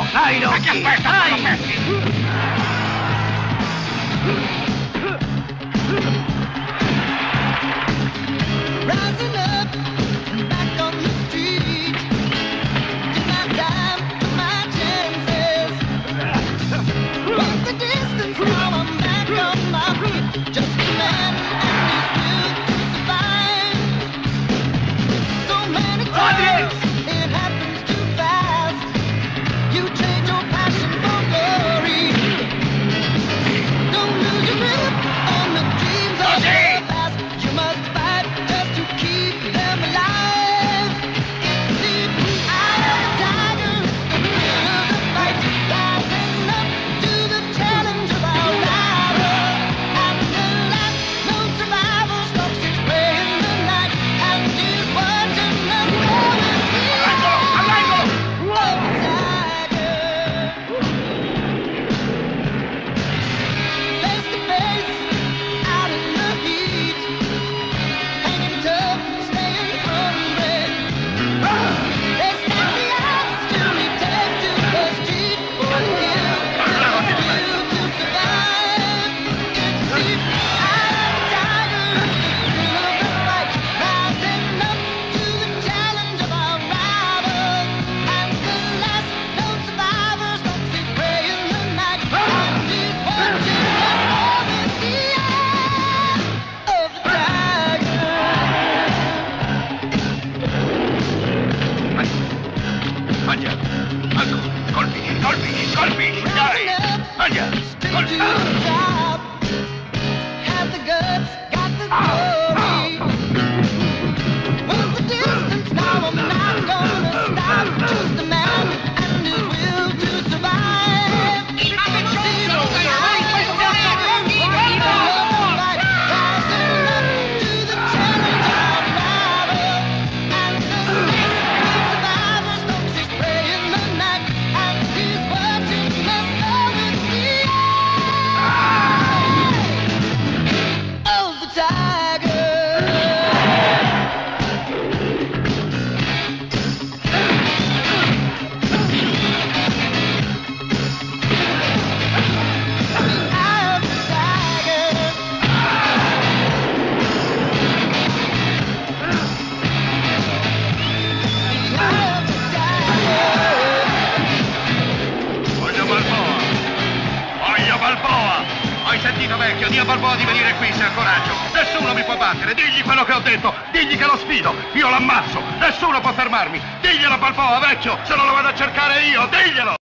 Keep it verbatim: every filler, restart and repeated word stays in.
No, dai, no. Ma che aspetta, dai! Rising up, back on the street. Took my time, took my chances. Went the distance, now I'm back on my feet. Just a man and his will to survive. So many times it happens too fast. You trade your passion for glory. Don't lose your grip on the dreams of the past. You must fight just to keep them alive. It's the eye of the tiger, the thrill of the fight, rising up to the challenge of our rival. And the last, no survivor stops his prey in the night and is watching us go in the eye of the tiger. Face to face, out in the heat, hanging tough, staying hungry. They stack the odds till we take to the street for the kill, the will to survive. It's the eye of the tiger, the thrill of the fight, rising up to the challenge of our rivals. And the last known survivor stops his prey in the night and is watching us all in the eye of the tiger. Andiamo, ancora, colpisci, colpisci, colpisci, dai! Andiamo, colpisci! Have the guts, got the glory. Went the distance, now I'm not gonna stop. Choose the man and his will to survive. Voglio Balboa! Voglio Balboa! Hai sentito, vecchio? Di a Balboa di venire qui se ha coraggio. Nessuno mi può battere. Digli quello che ho detto. Digli che lo sfido. Io l'ammazzo. Nessuno può fermarmi. Diglielo a Balboa, vecchio. Se non lo vado a cercare io, diglielo!